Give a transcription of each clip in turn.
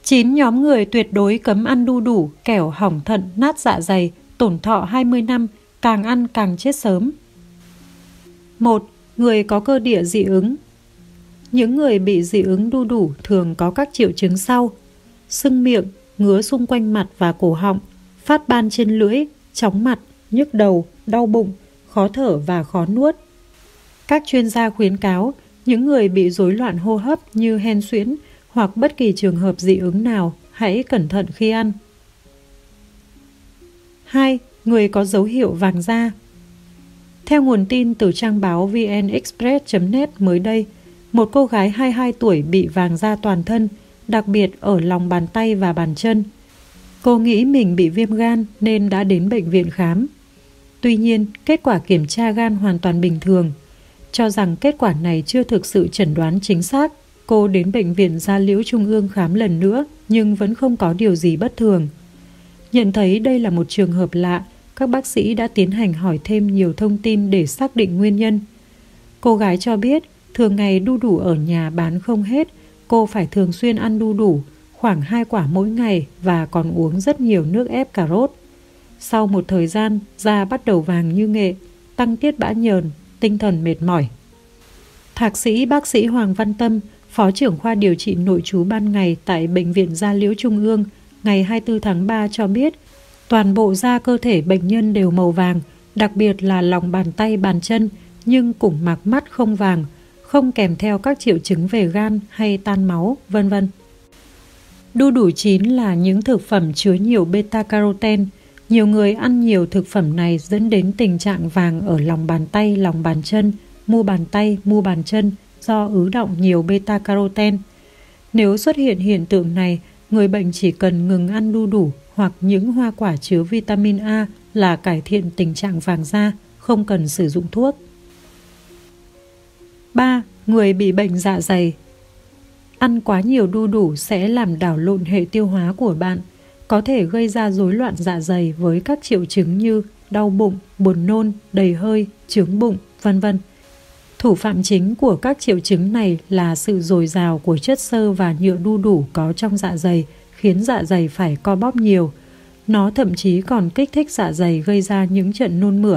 9 nhóm người tuyệt đối cấm ăn đu đủ, kẻo hỏng thận, nát dạ dày, tổn thọ 20 năm, càng ăn càng chết sớm. 1. Người có cơ địa dị ứng. Những người bị dị ứng đu đủ thường có các triệu chứng sau: sưng miệng, ngứa xung quanh mặt và cổ họng, phát ban trên lưỡi, chóng mặt, nhức đầu, đau bụng, khó thở và khó nuốt. Các chuyên gia khuyến cáo những người bị rối loạn hô hấp như hen suyễn hoặc bất kỳ trường hợp dị ứng nào hãy cẩn thận khi ăn. 2. Người có dấu hiệu vàng da. Theo nguồn tin từ trang báo vnexpress.net mới đây, một cô gái 22 tuổi bị vàng da toàn thân, đặc biệt ở lòng bàn tay và bàn chân. Cô nghĩ mình bị viêm gan nên đã đến bệnh viện khám. Tuy nhiên, kết quả kiểm tra gan hoàn toàn bình thường. Cho rằng kết quả này chưa thực sự chẩn đoán chính xác, cô đến Bệnh viện Da Liễu Trung ương khám lần nữa nhưng vẫn không có điều gì bất thường. Nhận thấy đây là một trường hợp lạ, các bác sĩ đã tiến hành hỏi thêm nhiều thông tin để xác định nguyên nhân. Cô gái cho biết thường ngày đu đủ ở nhà bán không hết, cô phải thường xuyên ăn đu đủ, khoảng 2 quả mỗi ngày và còn uống rất nhiều nước ép cà rốt. Sau một thời gian, da bắt đầu vàng như nghệ, tăng tiết bã nhờn, tinh thần mệt mỏi. Thạc sĩ bác sĩ Hoàng Văn Tâm, Phó trưởng khoa điều trị nội trú ban ngày tại Bệnh viện Da Liễu Trung ương, ngày 24 tháng 3 cho biết toàn bộ da cơ thể bệnh nhân đều màu vàng, đặc biệt là lòng bàn tay bàn chân, nhưng cùng mạc mắt không vàng, không kèm theo các triệu chứng về gan hay tan máu, vân vân. Đu đủ chín là những thực phẩm chứa nhiều beta-carotene. Nhiều người ăn nhiều thực phẩm này dẫn đến tình trạng vàng ở lòng bàn tay, lòng bàn chân, mu bàn tay, mu bàn chân do ứ đọng nhiều beta-carotene. Nếu xuất hiện hiện tượng này, người bệnh chỉ cần ngừng ăn đu đủ hoặc những hoa quả chứa vitamin A là cải thiện tình trạng vàng da, không cần sử dụng thuốc. 3. Người bị bệnh dạ dày. Ăn quá nhiều đu đủ sẽ làm đảo lộn hệ tiêu hóa của bạn, có thể gây ra rối loạn dạ dày với các triệu chứng như đau bụng, buồn nôn, đầy hơi, chướng bụng, vân vân. Thủ phạm chính của các triệu chứng này là sự dồi dào của chất xơ và nhựa đu đủ có trong dạ dày, khiến dạ dày phải co bóp nhiều. Nó thậm chí còn kích thích dạ dày gây ra những trận nôn mửa.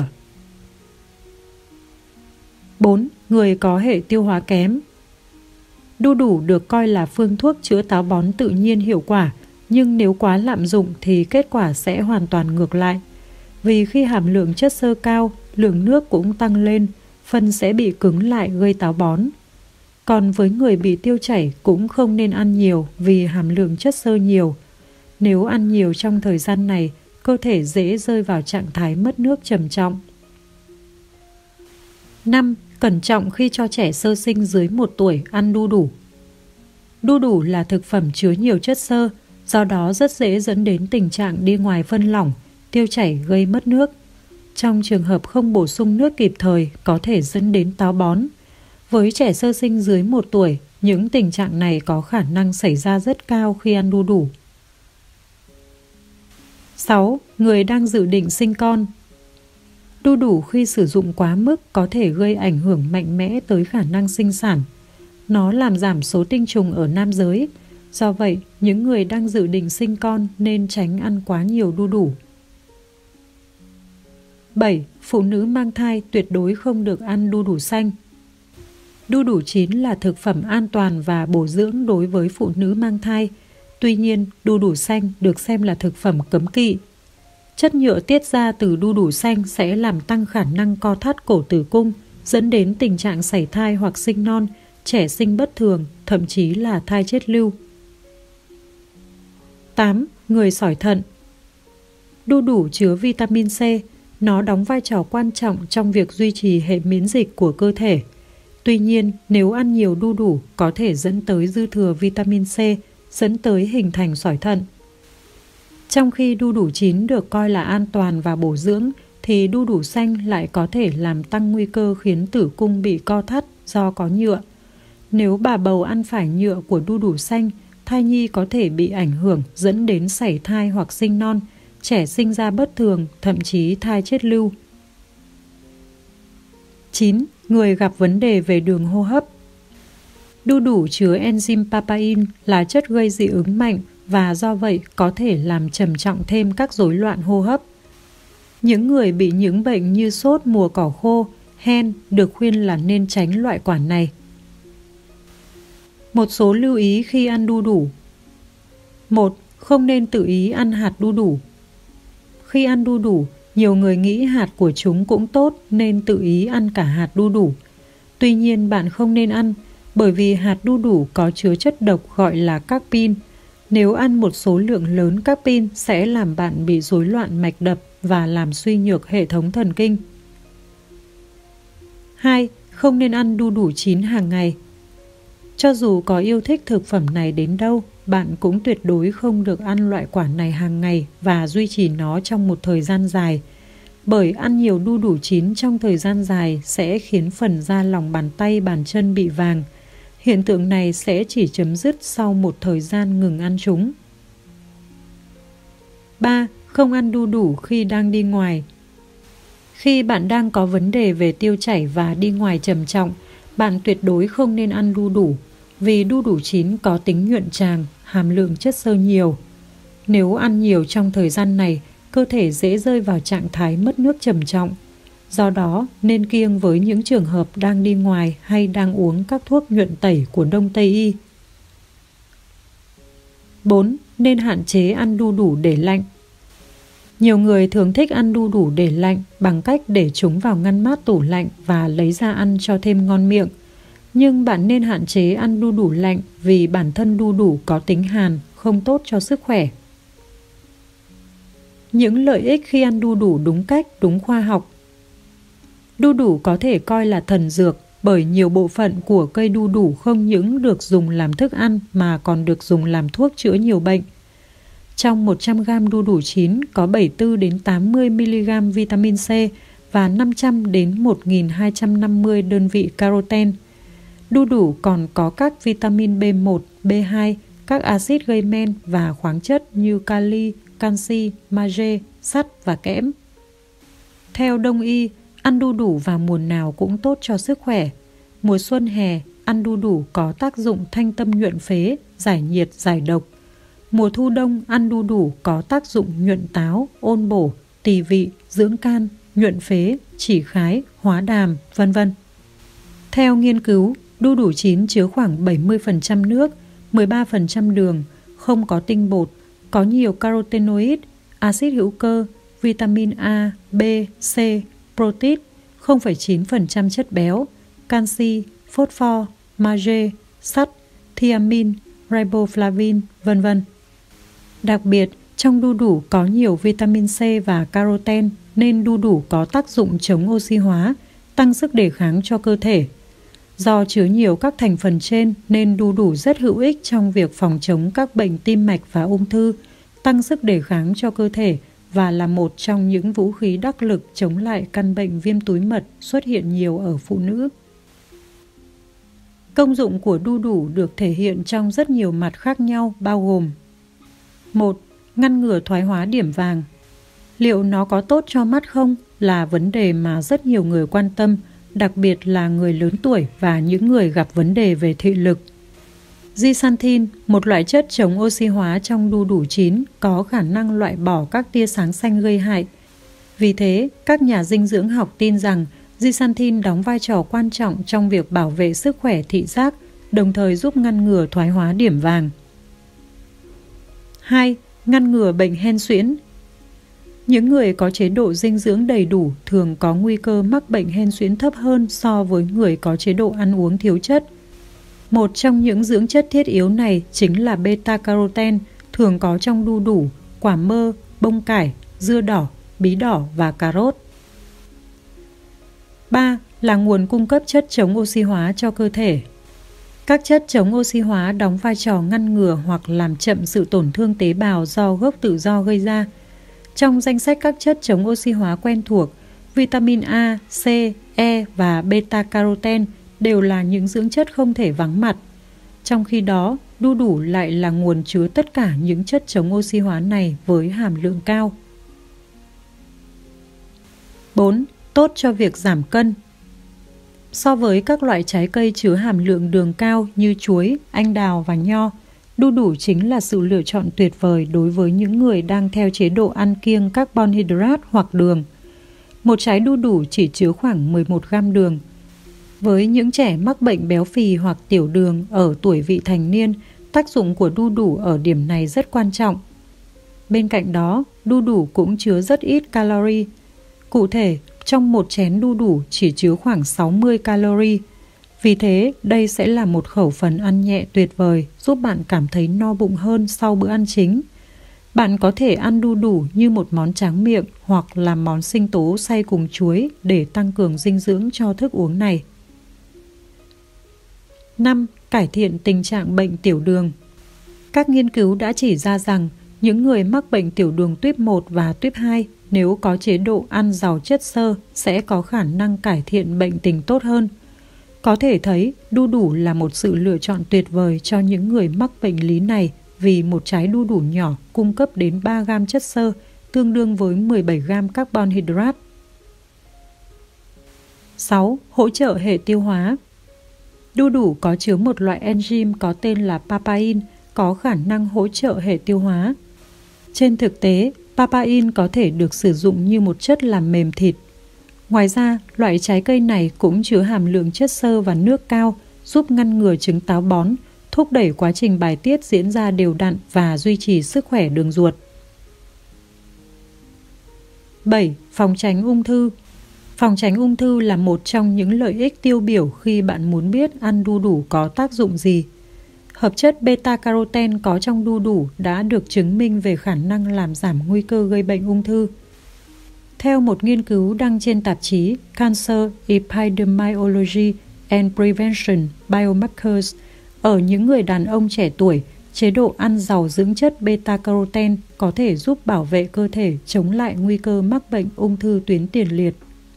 4. Người có hệ tiêu hóa kém. Đu đủ được coi là phương thuốc chữa táo bón tự nhiên hiệu quả, nhưng nếu quá lạm dụng thì kết quả sẽ hoàn toàn ngược lại. Vì khi hàm lượng chất xơ cao, lượng nước cũng tăng lên, phân sẽ bị cứng lại gây táo bón. Còn với người bị tiêu chảy cũng không nên ăn nhiều vì hàm lượng chất xơ nhiều. Nếu ăn nhiều trong thời gian này, cơ thể dễ rơi vào trạng thái mất nước trầm trọng. 5. Cẩn trọng khi cho trẻ sơ sinh dưới 1 tuổi ăn đu đủ. Đu đủ là thực phẩm chứa nhiều chất xơ, do đó rất dễ dẫn đến tình trạng đi ngoài phân lỏng, tiêu chảy gây mất nước. Trong trường hợp không bổ sung nước kịp thời có thể dẫn đến táo bón. Với trẻ sơ sinh dưới 1 tuổi, những tình trạng này có khả năng xảy ra rất cao khi ăn đu đủ. 6. Người đang dự định sinh con. Đu đủ khi sử dụng quá mức có thể gây ảnh hưởng mạnh mẽ tới khả năng sinh sản. Nó làm giảm số tinh trùng ở nam giới. Do vậy, những người đang dự định sinh con nên tránh ăn quá nhiều đu đủ. 7. Phụ nữ mang thai tuyệt đối không được ăn đu đủ xanh. Đu đủ chín là thực phẩm an toàn và bổ dưỡng đối với phụ nữ mang thai. Tuy nhiên, đu đủ xanh được xem là thực phẩm cấm kỵ. Chất nhựa tiết ra từ đu đủ xanh sẽ làm tăng khả năng co thắt cổ tử cung, dẫn đến tình trạng sảy thai hoặc sinh non, trẻ sinh bất thường, thậm chí là thai chết lưu. 8. Người sỏi thận. Đu đủ chứa vitamin C. Nó đóng vai trò quan trọng trong việc duy trì hệ miễn dịch của cơ thể. Tuy nhiên, nếu ăn nhiều đu đủ có thể dẫn tới dư thừa vitamin C, dẫn tới hình thành sỏi thận. Trong khi đu đủ chín được coi là an toàn và bổ dưỡng, thì đu đủ xanh lại có thể làm tăng nguy cơ khiến tử cung bị co thắt do có nhựa. Nếu bà bầu ăn phải nhựa của đu đủ xanh, thai nhi có thể bị ảnh hưởng dẫn đến sảy thai hoặc sinh non, trẻ sinh ra bất thường, thậm chí thai chết lưu. 9. Người gặp vấn đề về đường hô hấp. Đu đủ chứa enzyme papain là chất gây dị ứng mạnh, và do vậy có thể làm trầm trọng thêm các rối loạn hô hấp. Những người bị những bệnh như sốt mùa cỏ khô, hen được khuyên là nên tránh loại quả này. Một số lưu ý khi ăn đu đủ. 1. Không nên tự ý ăn hạt đu đủ. Khi ăn đu đủ, nhiều người nghĩ hạt của chúng cũng tốt nên tự ý ăn cả hạt đu đủ. Tuy nhiên bạn không nên ăn bởi vì hạt đu đủ có chứa chất độc gọi là carpin. Nếu ăn một số lượng lớn carpin sẽ làm bạn bị rối loạn mạch đập và làm suy nhược hệ thống thần kinh. 2. Không nên ăn đu đủ chín hàng ngày. Cho dù có yêu thích thực phẩm này đến đâu, bạn cũng tuyệt đối không được ăn loại quả này hàng ngày và duy trì nó trong một thời gian dài. Bởi ăn nhiều đu đủ chín trong thời gian dài sẽ khiến phần da lòng bàn tay bàn chân bị vàng. Hiện tượng này sẽ chỉ chấm dứt sau một thời gian ngừng ăn chúng. 3. Không ăn đu đủ khi đang đi ngoài. Khi bạn đang có vấn đề về tiêu chảy và đi ngoài trầm trọng, bạn tuyệt đối không nên ăn đu đủ, vì đu đủ chín có tính nhuận tràng, hàm lượng chất xơ nhiều. Nếu ăn nhiều trong thời gian này, cơ thể dễ rơi vào trạng thái mất nước trầm trọng. Do đó, nên kiêng với những trường hợp đang đi ngoài hay đang uống các thuốc nhuận tẩy của Đông Tây y. 4. Nên hạn chế ăn đu đủ để lạnh. Nhiều người thường thích ăn đu đủ để lạnh bằng cách để chúng vào ngăn mát tủ lạnh và lấy ra ăn cho thêm ngon miệng. Nhưng bạn nên hạn chế ăn đu đủ lạnh vì bản thân đu đủ có tính hàn, không tốt cho sức khỏe. Những lợi ích khi ăn đu đủ đúng cách, đúng khoa học. Đu đủ có thể coi là thần dược bởi nhiều bộ phận của cây đu đủ không những được dùng làm thức ăn mà còn được dùng làm thuốc chữa nhiều bệnh. Trong 100 g đu đủ chín có 74 đến 80 mg vitamin C và 500 đến 1250 đơn vị caroten. Đu đủ còn có các vitamin B1, B2, các axit gây men và khoáng chất như kali, canxi, magie, sắt và kẽm. Theo Đông y, ăn đu đủ vào mùa nào cũng tốt cho sức khỏe. Mùa xuân hè, ăn đu đủ có tác dụng thanh tâm nhuận phế, giải nhiệt, giải độc. Mùa thu đông, ăn đu đủ có tác dụng nhuận táo, ôn bổ, tỳ vị, dưỡng can, nhuận phế, chỉ khái, hóa đàm, vân vân. Theo nghiên cứu, đu đủ chín chứa khoảng 70% nước, 13% đường, không có tinh bột, có nhiều carotenoid, axit hữu cơ, vitamin A, B, C, protein, 0,9% chất béo, canxi, phosphor, magie, sắt, thiamin, riboflavin, vân vân. Đặc biệt, trong đu đủ có nhiều vitamin C và caroten nên đu đủ có tác dụng chống oxy hóa, tăng sức đề kháng cho cơ thể. Do chứa nhiều các thành phần trên nên đu đủ rất hữu ích trong việc phòng chống các bệnh tim mạch và ung thư, tăng sức đề kháng cho cơ thể và là một trong những vũ khí đắc lực chống lại căn bệnh viêm túi mật xuất hiện nhiều ở phụ nữ. Công dụng của đu đủ được thể hiện trong rất nhiều mặt khác nhau bao gồm: 1. Ngăn ngừa thoái hóa điểm vàng. Liệu nó có tốt cho mắt không là vấn đề mà rất nhiều người quan tâm, đặc biệt là người lớn tuổi và những người gặp vấn đề về thị lực. Zeaxanthin, một loại chất chống oxy hóa trong đu đủ chín, có khả năng loại bỏ các tia sáng xanh gây hại. Vì thế, các nhà dinh dưỡng học tin rằng Zeaxanthin đóng vai trò quan trọng trong việc bảo vệ sức khỏe thị giác, đồng thời giúp ngăn ngừa thoái hóa điểm vàng. 2. Ngăn ngừa bệnh hen suyễn. Những người có chế độ dinh dưỡng đầy đủ thường có nguy cơ mắc bệnh hen suyễn thấp hơn so với người có chế độ ăn uống thiếu chất. Một trong những dưỡng chất thiết yếu này chính là beta-carotene, thường có trong đu đủ, quả mơ, bông cải, dưa đỏ, bí đỏ và cà rốt. 3. Là nguồn cung cấp chất chống oxy hóa cho cơ thể. Các chất chống oxy hóa đóng vai trò ngăn ngừa hoặc làm chậm sự tổn thương tế bào do gốc tự do gây ra. Trong danh sách các chất chống oxy hóa quen thuộc, vitamin A, C, E và beta-carotene đều là những dưỡng chất không thể vắng mặt. Trong khi đó, đu đủ lại là nguồn chứa tất cả những chất chống oxy hóa này với hàm lượng cao. 4. Tốt cho việc giảm cân. So với các loại trái cây chứa hàm lượng đường cao như chuối, anh đào và nho, Đu đủ chính là sự lựa chọn tuyệt vời đối với những người đang theo chế độ ăn kiêng carbon hydrate hoặc đường. Một trái đu đủ chỉ chứa khoảng 11 gram đường. Với những trẻ mắc bệnh béo phì hoặc tiểu đường ở tuổi vị thành niên, tác dụng của đu đủ ở điểm này rất quan trọng. Bên cạnh đó, đu đủ cũng chứa rất ít calorie. Cụ thể, trong một chén đu đủ chỉ chứa khoảng 60 calorie. Vì thế, đây sẽ là một khẩu phần ăn nhẹ tuyệt vời, giúp bạn cảm thấy no bụng hơn sau bữa ăn chính. Bạn có thể ăn đu đủ như một món tráng miệng hoặc làm món sinh tố xay cùng chuối để tăng cường dinh dưỡng cho thức uống này. 5. Cải thiện tình trạng bệnh tiểu đường. Các nghiên cứu đã chỉ ra rằng những người mắc bệnh tiểu đường tuyếp 1 và tuyếp 2 nếu có chế độ ăn giàu chất xơ sẽ có khả năng cải thiện bệnh tình tốt hơn. Có thể thấy, đu đủ là một sự lựa chọn tuyệt vời cho những người mắc bệnh lý này vì một trái đu đủ nhỏ cung cấp đến 3 gram chất xơ, tương đương với 17 gram carbon hydrate. 6. Hỗ trợ hệ tiêu hóa. Đu đủ có chứa một loại enzyme có tên là papain, có khả năng hỗ trợ hệ tiêu hóa. Trên thực tế, papain có thể được sử dụng như một chất làm mềm thịt. Ngoài ra, loại trái cây này cũng chứa hàm lượng chất xơ và nước cao, giúp ngăn ngừa chứng táo bón, thúc đẩy quá trình bài tiết diễn ra đều đặn và duy trì sức khỏe đường ruột. 7. Phòng tránh ung thư. Phòng tránh ung thư là một trong những lợi ích tiêu biểu khi bạn muốn biết ăn đu đủ có tác dụng gì. Hợp chất beta-carotene có trong đu đủ đã được chứng minh về khả năng làm giảm nguy cơ gây bệnh ung thư. Theo một nghiên cứu đăng trên tạp chí Cancer Epidemiology and Prevention Biomarkers, ở những người đàn ông trẻ tuổi, chế độ ăn giàu dưỡng chất beta-carotene có thể giúp bảo vệ cơ thể chống lại nguy cơ mắc bệnh ung thư tuyến tiền liệt.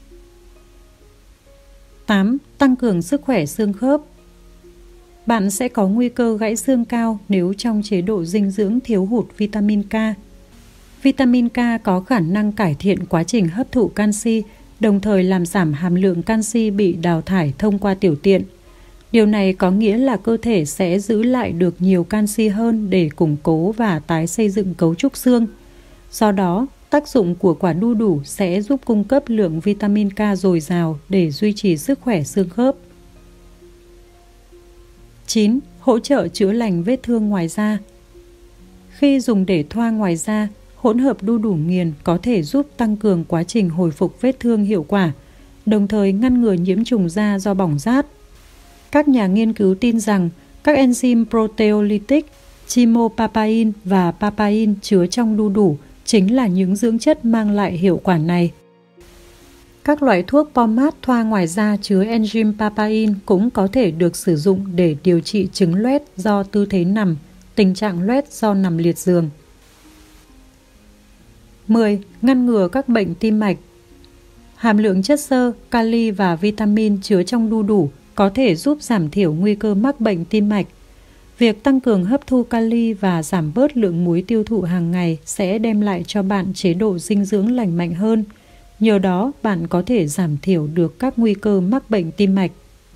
8. Tăng cường sức khỏe xương khớp. Bạn sẽ có nguy cơ gãy xương cao nếu trong chế độ dinh dưỡng thiếu hụt vitamin K. Vitamin K có khả năng cải thiện quá trình hấp thụ canxi, đồng thời làm giảm hàm lượng canxi bị đào thải thông qua tiểu tiện. Điều này có nghĩa là cơ thể sẽ giữ lại được nhiều canxi hơn để củng cố và tái xây dựng cấu trúc xương. Do đó, tác dụng của quả đu đủ sẽ giúp cung cấp lượng vitamin K dồi dào để duy trì sức khỏe xương khớp. 9. Hỗ trợ chữa lành vết thương ngoài da. Khi dùng để thoa ngoài da, hỗn hợp đu đủ nghiền có thể giúp tăng cường quá trình hồi phục vết thương hiệu quả, đồng thời ngăn ngừa nhiễm trùng da do bỏng rát. Các nhà nghiên cứu tin rằng các enzyme proteolytic, chimopapain và papain chứa trong đu đủ chính là những dưỡng chất mang lại hiệu quả này. Các loại thuốc pomade thoa ngoài da chứa enzyme papain cũng có thể được sử dụng để điều trị chứng loét do tư thế nằm, tình trạng loét do nằm liệt giường. 10. Ngăn ngừa các bệnh tim mạch. Hàm lượng chất xơ, kali và vitamin chứa trong đu đủ có thể giúp giảm thiểu nguy cơ mắc bệnh tim mạch. Việc tăng cường hấp thu kali và giảm bớt lượng muối tiêu thụ hàng ngày sẽ đem lại cho bạn chế độ dinh dưỡng lành mạnh hơn. Nhờ đó, bạn có thể giảm thiểu được các nguy cơ mắc bệnh tim mạch.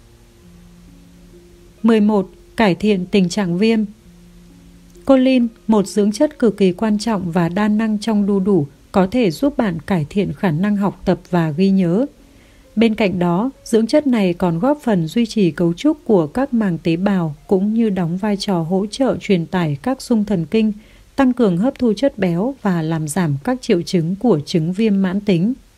11. Cải thiện tình trạng viêm. Choline, một dưỡng chất cực kỳ quan trọng và đa năng trong đu đủ, có thể giúp bạn cải thiện khả năng học tập và ghi nhớ. Bên cạnh đó, dưỡng chất này còn góp phần duy trì cấu trúc của các màng tế bào cũng như đóng vai trò hỗ trợ truyền tải các xung thần kinh, tăng cường hấp thu chất béo và làm giảm các triệu chứng của chứng viêm mãn tính.